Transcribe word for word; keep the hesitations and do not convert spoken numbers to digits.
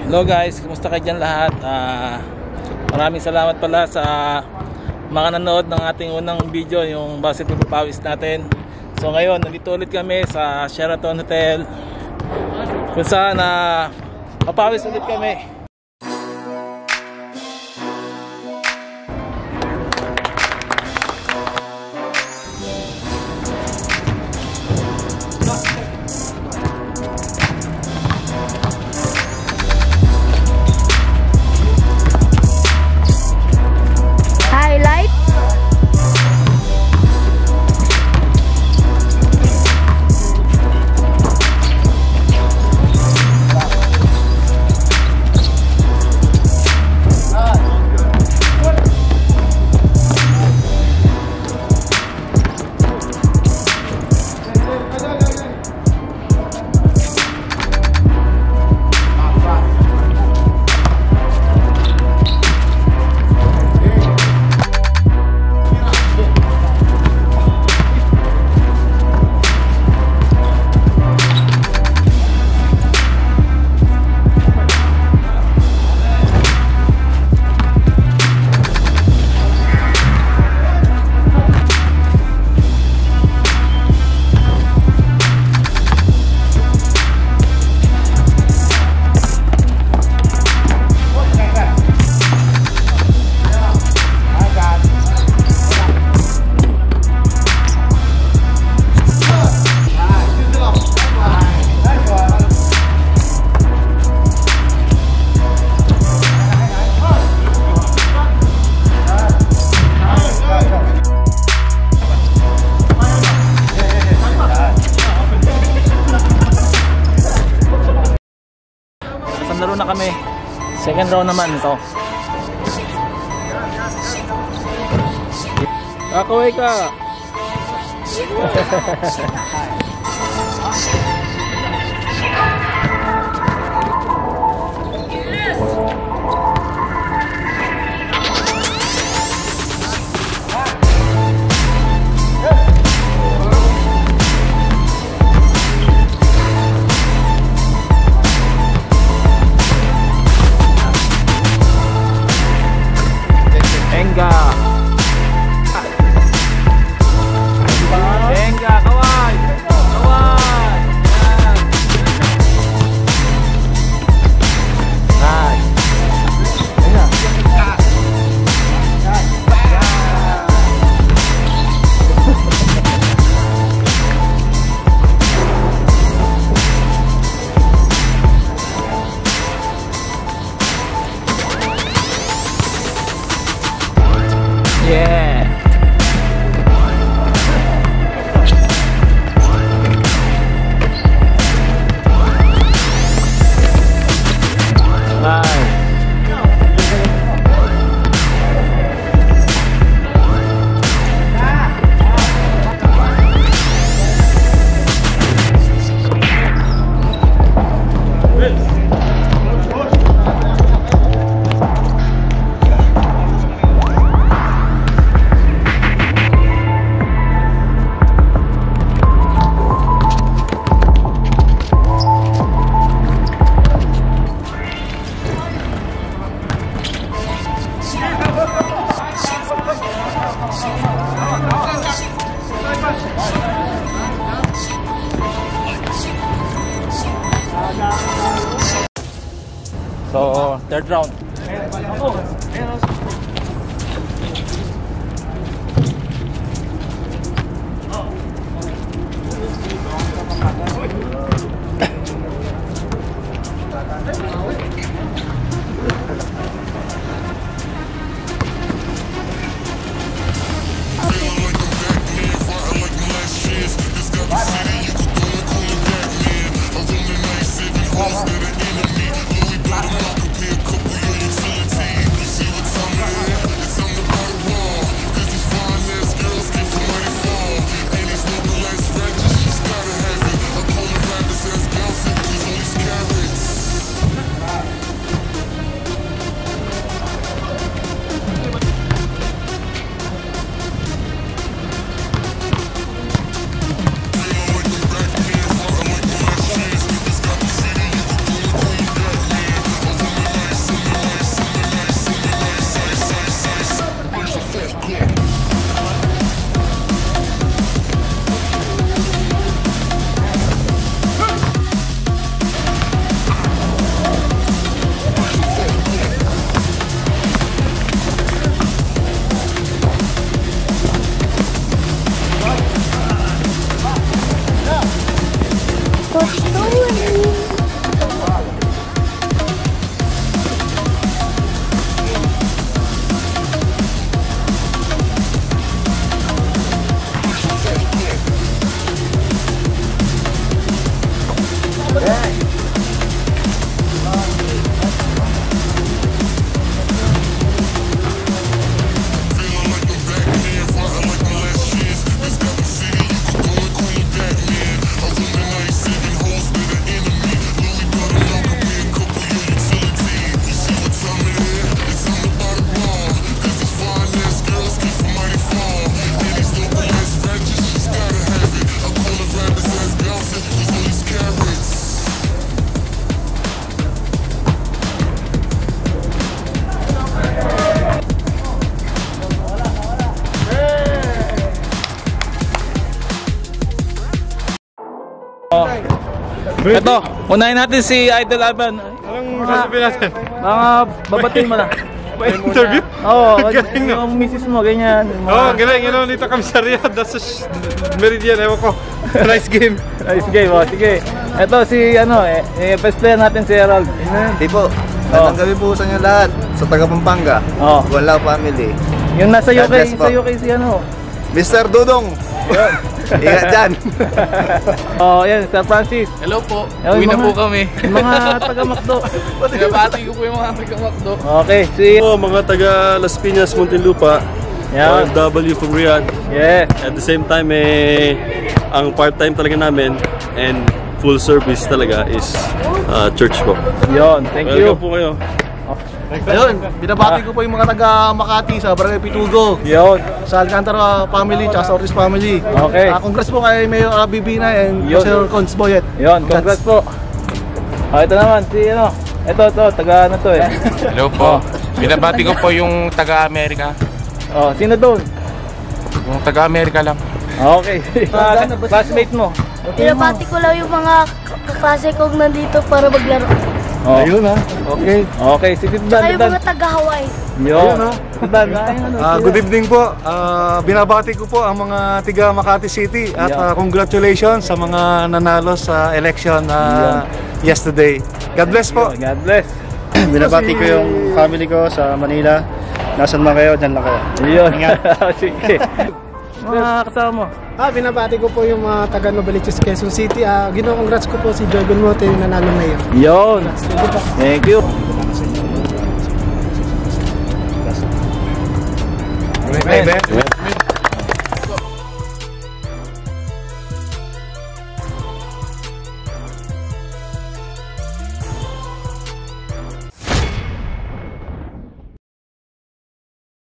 Hello guys, kumusta kayo dyan lahat? Uh, maraming salamat pala sa mga nanood ng ating unang video, yung base ng Papawis natin. So ngayon, nandito ulit kami sa Sheraton Hotel, kung saan uh, papawis ulit kami. Laro na kami. Second round naman ito. Kakaway ka. Venga. Venga, kaway. Kaway. Nice. Venga. Yeah. So, third round. Louis brought him like a pair, couple year utility. You see what time Ito, unahin natin si Idol Alban. Anong sasabihin natin? Mga babatiin mo na. May interview? Oo, yung misis mo, ganyan. Oo, oh, galing. You know, dito kami sa Riyadh. That's a Meridian, ewan ko. Nice game. Nice game, oh, sige. Ito si, ano, eh, eh best player natin si Herald. Di po, magandang gabi po sa inyo lahat. Sa taga Pampanga, oh. Wala family. Yung nasa U K, sa U K si ano? Mister Dudong. Ingat dyan. Oh, yan, Sir Francis. Hello po, uwi na po kami. Mga taga-Macdo. Pinabati ko po yung mga taga-Macdo. Okay, si... Oh, mga taga Las Piñas, Muntinlupa, yeah. O F W from Riyadh. Yes. At the same time, eh, ang part-time talaga namin and full service talaga is uh, church po. Yon, thank you. Welcome po kayo. Ayun, binabati ko po yung mga taga Makati sa Barangay Pitugo. Yon. Sa Alcantara family, tsaka sa Ortiz family. Okay. Uh, congrats po kay Mayor uh, Bibina and Sir Cons Boyet. Yon, congrats po. Oh, ito naman, si ano, ito, ito, taga ano to eh. Hello po, binabati ko po yung taga-Amerika. Oh, sino doon? Yung taga-Amerika lang. Okay. Uh, classmate mo. Binabati ko lang yung mga kaklase kong nandito para maglaro. Oh. Ayun ha. Okay. Okay, si Tiddan. Kayo mga taga-Hawaii. Yun ha. Tiddan, ano? Uh, good evening po. Uh, binabati ko po ang mga tiga Makati City at uh, congratulations sa mga nanalo sa election uh, yesterday. God bless po. God bless. Binabati ko yung family ko sa Manila. Nasaan man kayo, dyan lang kayo. Yun. Sige. Mga kasama mo. Ah, binabati ko po yung mga taga Novaliches, Quezon City. Ah, gino-congrats ko po si Joy Gunmote yung nanalo mayor. Yun. Thank you.